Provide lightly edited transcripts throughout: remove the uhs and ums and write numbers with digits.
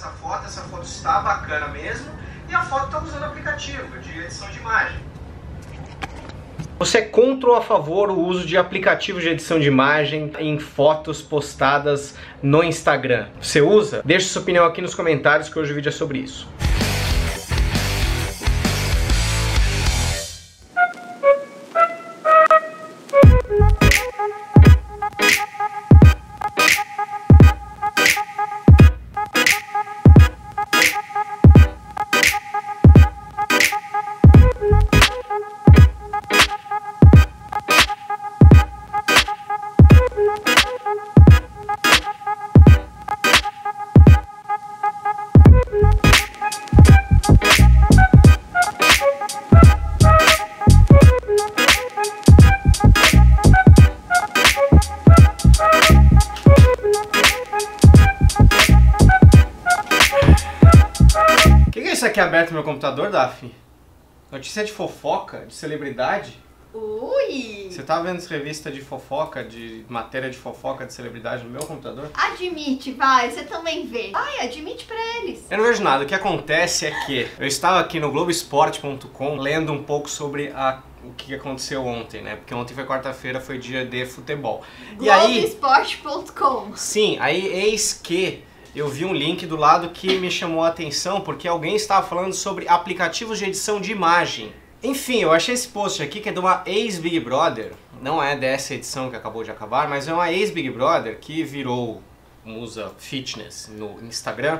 essa foto está bacana mesmo, e a foto está usando aplicativo de edição de imagem. Você é contra ou a favor o uso de aplicativos de edição de imagem em fotos postadas no Instagram? Você usa? Deixe sua opinião aqui nos comentários que hoje o vídeo é sobre isso. Isso aqui é aberto no meu computador, Daphne? Notícia de fofoca, de celebridade? Ui! Você tá vendo revista de fofoca, de matéria de fofoca de celebridade no meu computador? Admite, vai, você também vê. Vai, admite pra eles. Eu não vejo nada, o que acontece é que eu estava aqui no Globoesporte.com lendo um pouco sobre o que aconteceu ontem, né? Porque ontem foi quarta-feira, foi dia de futebol. Globoesporte.com. Sim, aí eis que eu vi um link do lado que me chamou a atenção porque alguém estava falando sobre aplicativos de edição de imagem. Enfim, eu achei esse post aqui que é de uma ex-Big Brother, não é dessa edição que acabou de acabar, mas é uma ex-Big Brother que virou musa fitness no Instagram.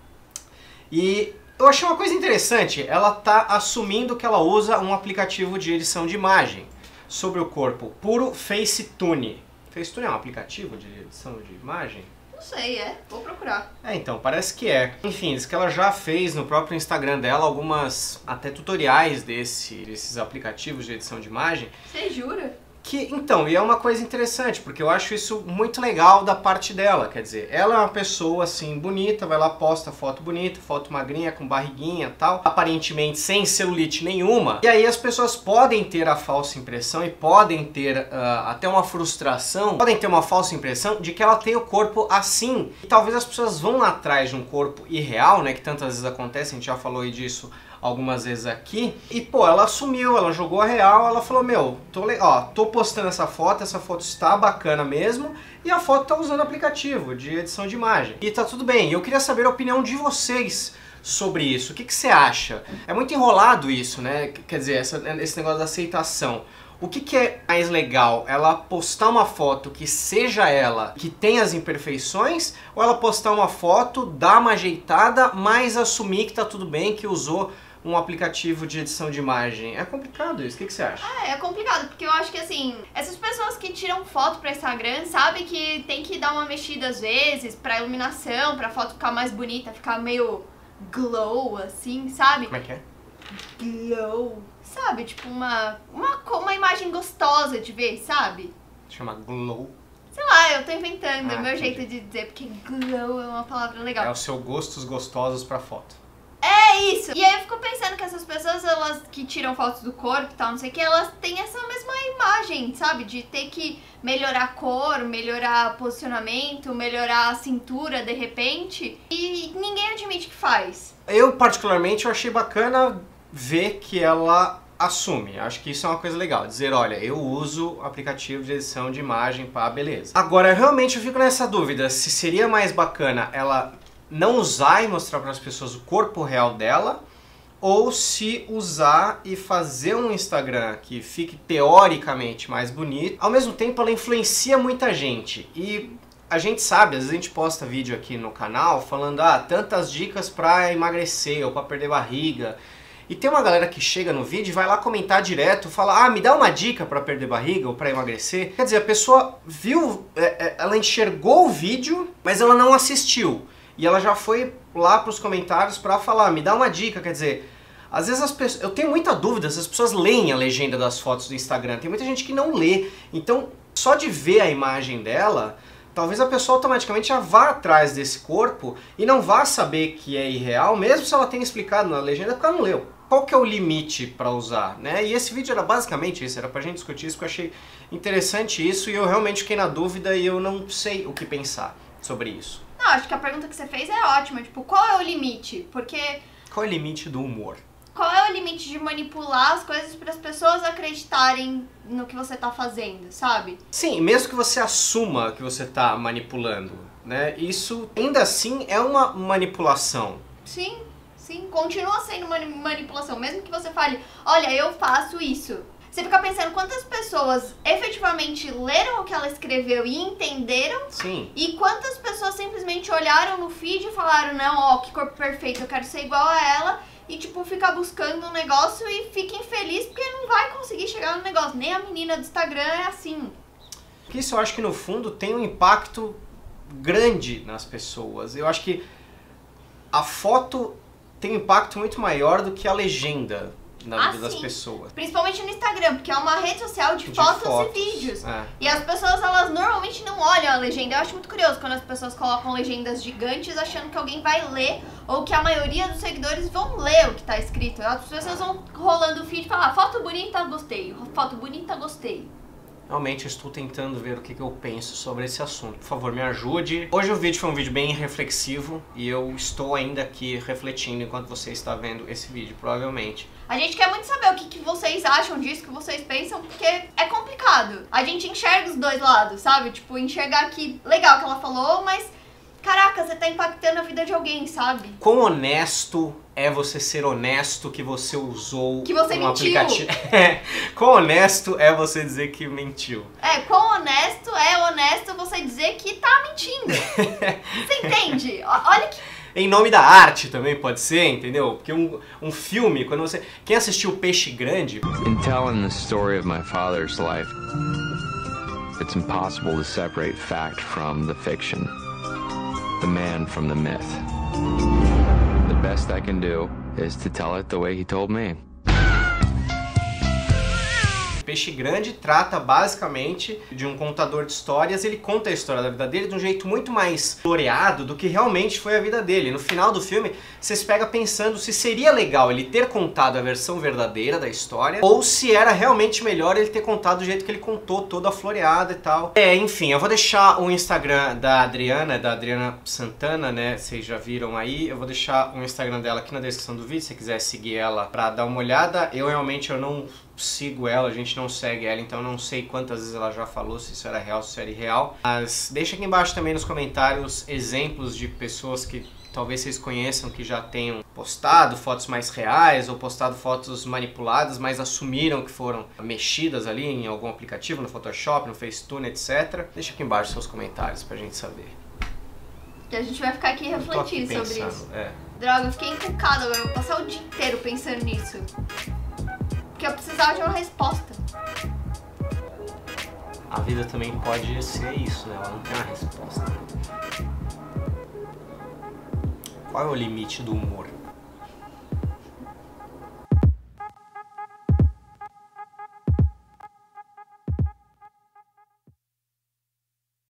E eu achei uma coisa interessante, ela tá assumindo que ela usa um aplicativo de edição de imagem sobre o corpo puro, Facetune. Facetune é um aplicativo de edição de imagem? Não sei, vou procurar. Então, parece que é. Enfim, diz que ela já fez no próprio Instagram dela algumas, até tutoriais desses aplicativos de edição de imagem. Você jura? Então, e é uma coisa interessante, porque eu acho isso muito legal da parte dela, quer dizer, ela é uma pessoa assim, bonita, vai lá, posta foto bonita, foto magrinha, com barriguinha e tal, aparentemente sem celulite nenhuma, e aí as pessoas podem ter a falsa impressão e podem ter até uma frustração, podem ter uma falsa impressão de que ela tem o corpo assim, e talvez as pessoas vão lá atrás de um corpo irreal, né, que tantas vezes acontece, a gente já falou aí disso algumas vezes aqui, e pô, ela assumiu, ela jogou a real, ela falou, meu, tô postando essa foto está bacana mesmo, e a foto tá usando aplicativo de edição de imagem. E tá tudo bem, eu queria saber a opinião de vocês sobre isso, o que você acha? É muito enrolado isso, né, quer dizer, esse negócio da aceitação. O que é mais legal? Ela postar uma foto que seja ela, que tem as imperfeições, ou ela postar uma foto, dar uma ajeitada, mas assumir que tá tudo bem, que usou um aplicativo de edição de imagem? É complicado isso, o que você acha? É complicado, porque eu acho que assim, essas pessoas que tiram foto pra Instagram sabem que tem que dar uma mexida às vezes pra iluminação, pra foto ficar mais bonita, ficar meio glow assim, sabe? Como é que é? Glow. Sabe, tipo uma imagem gostosa de ver, sabe? Chama glow. Sei lá, eu tô inventando, é o meu entendi. jeito de dizer, porque glow é uma palavra legal. É o seu gostos gostosos pra foto. É isso! E aí eu fico pensando que essas pessoas, elas que tiram fotos do corpo e tal, não sei o que, elas têm essa mesma imagem, sabe? De ter que melhorar a cor, melhorar posicionamento, melhorar a cintura de repente. E ninguém admite que faz. Eu, particularmente, eu achei bacana ver que ela assume. Acho que isso é uma coisa legal. Dizer, olha, eu uso aplicativo de edição de imagem, pá, beleza. Agora, realmente eu fico nessa dúvida, se seria mais bacana ela não usar e mostrar para as pessoas o corpo real dela, ou se usar e fazer um Instagram que fique teoricamente mais bonito. Ao mesmo tempo ela influencia muita gente e a gente sabe, às vezes a gente posta vídeo aqui no canal falando tantas dicas para emagrecer ou para perder barriga. E tem uma galera que chega no vídeo e vai lá comentar direto, fala, me dá uma dica para perder barriga ou para emagrecer. Quer dizer, a pessoa viu, ela enxergou o vídeo, mas ela não assistiu. E ela já foi lá pros comentários pra falar, me dá uma dica, quer dizer, às vezes as pessoas, eu tenho muita dúvida se as pessoas leem a legenda das fotos do Instagram, tem muita gente que não lê, então só de ver a imagem dela, talvez a pessoa automaticamente já vá atrás desse corpo e não vá saber que é irreal, mesmo se ela tenha explicado na legenda, porque ela não leu. Qual que é o limite para usar, né? E esse vídeo era basicamente isso, era pra gente discutir isso, que eu achei interessante isso, e eu realmente fiquei na dúvida e eu não sei o que pensar sobre isso. Não, acho que a pergunta que você fez é ótima. Tipo, qual é o limite? Porque... Qual é o limite do humor? Qual é o limite de manipular as coisas para as pessoas acreditarem no que você tá fazendo, sabe? Sim, mesmo que você assuma que você tá manipulando, né? Isso ainda assim é uma manipulação. Sim, sim, continua sendo uma manipulação. Mesmo que você fale, olha, eu faço isso. Você fica pensando quantas pessoas efetivamente leram o que ela escreveu e entenderam. Sim. E quantas pessoas simplesmente olharam no feed e falaram, não, ó, que corpo perfeito, eu quero ser igual a ela. E, tipo, ficar buscando um negócio e fica infeliz porque não vai conseguir chegar no negócio. Nem a menina do Instagram é assim. Isso eu acho que, no fundo, tem um impacto grande nas pessoas. Eu acho que a foto tem um impacto muito maior do que a legenda na vida das pessoas. Principalmente no Instagram, porque é uma rede social de fotos e vídeos. E as pessoas, elas normalmente não olham a legenda. Eu acho muito curioso quando as pessoas colocam legendas gigantes achando que alguém vai ler ou que a maioria dos seguidores vão ler o que tá escrito. As pessoas vão rolando o feed e falam, foto bonita, gostei. Foto bonita, gostei. Realmente eu estou tentando ver o que eu penso sobre esse assunto. Por favor, me ajude. Hoje o vídeo foi um vídeo bem reflexivo e eu estou ainda aqui refletindo enquanto você está vendo esse vídeo, provavelmente. A gente quer muito saber o que vocês acham disso, o que vocês pensam, porque é complicado. A gente enxerga os dois lados, sabe? Tipo, enxergar que legal que ela falou, mas caraca, você tá impactando a vida de alguém, sabe? Quão honesto é você ser honesto que você usou que você um mentiu. aplicativo? Quão honesto é você dizer que mentiu? Quão honesto é honesto você dizer que tá mentindo. Você entende? Olha que... Em nome da arte também pode ser, entendeu? Porque um filme, quando você... Quem assistiu Peixe Grande... In telling the story of my father's life, it's impossible to separate fact from the fiction. The man from the myth. The best I can do is to tell it the way he told me. Peixe Grande trata basicamente de um contador de histórias. Ele conta a história da vida dele de um jeito muito mais floreado do que realmente foi a vida dele. No final do filme, você se pega pensando se seria legal ele ter contado a versão verdadeira da história ou se era realmente melhor ele ter contado do jeito que ele contou, toda floreada e tal. Enfim, eu vou deixar o Instagram da Adriana Santana, né? Vocês já viram aí. Eu vou deixar o Instagram dela aqui na descrição do vídeo, se você quiser seguir ela pra dar uma olhada. Eu não sigo ela, a gente não segue ela, então não sei quantas vezes ela já falou, se isso era real, se isso era irreal. Mas deixa aqui embaixo também nos comentários exemplos de pessoas que talvez vocês conheçam que já tenham postado fotos mais reais ou postado fotos manipuladas, mas assumiram que foram mexidas ali em algum aplicativo, no Photoshop, no Facetune, etc. Deixa aqui embaixo seus comentários pra gente saber. Que a gente vai ficar aqui refletindo sobre isso. Droga, eu fiquei encucada agora, eu vou passar o dia inteiro pensando nisso. Porque eu precisava de uma resposta. A vida também pode ser isso, né? Ela não tem uma resposta. Qual é o limite do humor?